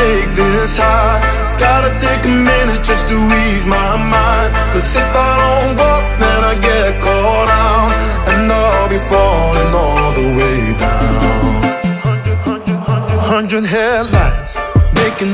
take this high. Gotta take a minute just to ease my mind, 'cause if I don't walk, then I get caught out, and I'll be falling all the way down. 100 headlights making